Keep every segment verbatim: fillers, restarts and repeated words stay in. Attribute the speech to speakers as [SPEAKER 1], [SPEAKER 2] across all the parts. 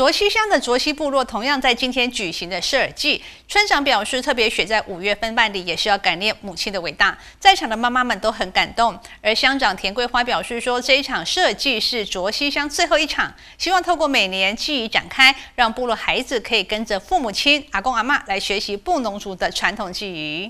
[SPEAKER 1] 卓溪乡的卓溪部落同样在今天举行的社尔祭，村长表示，特别选在五月份办理，也是要感念母亲的伟大。在场的妈妈们都很感动，而乡长田桂花表示说，这一场社尔祭是卓溪乡最后一场，希望透过每年祭仪展开，让部落孩子可以跟着父母亲、阿公阿嬷来学习布农族的传统技艺。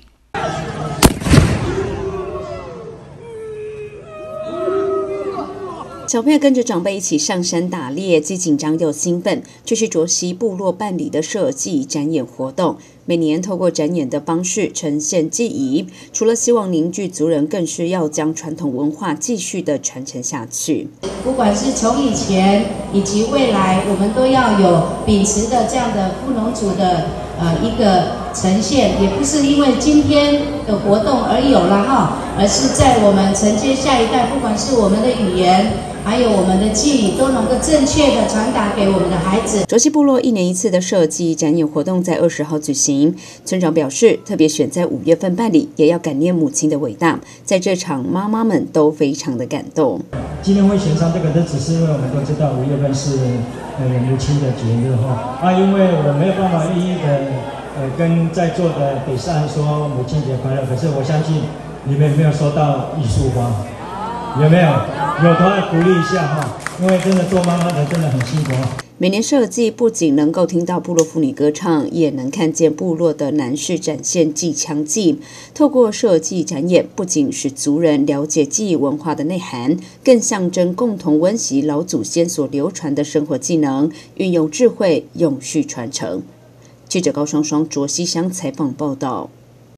[SPEAKER 2] 小朋友跟着长辈一起上山打猎，既紧张又兴奋。这是卓溪部落办理的社祭展演活动，每年透过展演的方式呈现技艺，除了希望凝聚族人，更是要将传统文化继续的传承下去。
[SPEAKER 3] 不管是从以前以及未来，我们都要有秉持的这样的布农族的呃一个呈现，也不是因为今天的活动而有了哈，而是在我们承接下一代，不管是我们的语言。还有我们的记忆都能够正确的传达给我们的孩子。
[SPEAKER 2] 卓溪部落一年一次的社祭展演活动在二十号举行，村长表示，特别选在五月份办理，也要感念母亲的伟大。在这场，妈妈们都非常的感动。
[SPEAKER 4] 今天会选上这个日子，是因为我们都知道五月份是呃母亲的节日哈啊，因为我没有办法一一的呃跟在座的北上说母亲节快乐，可是我相信你们有没有收到一束花？有没有？有的话鼓励一下哈，因为真的做妈妈的真的很辛苦。
[SPEAKER 2] 每年社祭不仅能够听到部落妇女歌唱，也能看见部落的男士展现技枪技。透过社祭展演，不仅使族人了解技艺文化的内涵，更象征共同温习老祖先所流传的生活技能，运用智慧永续传承。记者高双双卓溪乡采访报道。